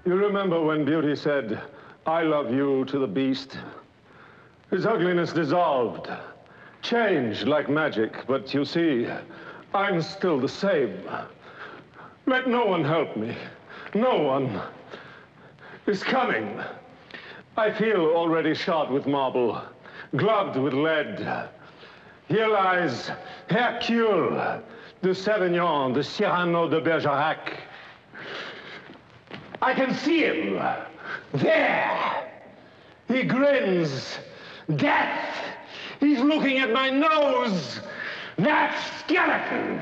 You remember when Beauty said, "I love you" to the beast? His ugliness dissolved, changed like magic, but you see, I'm still the same. Let no one help me. No one is coming. I feel already shod with marble, gloved with lead. Here lies Hercule de Sévignon, de Cyrano de Bergerac. I can see him. There. He grins. Death. He's looking at my nose. That skeleton.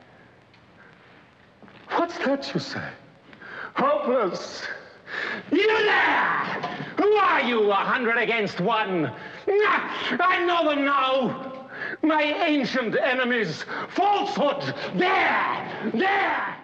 What's that you say? Hopeless. You there! Who are you, 100 against 1? I know them now. My ancient enemies. Falsehood. There.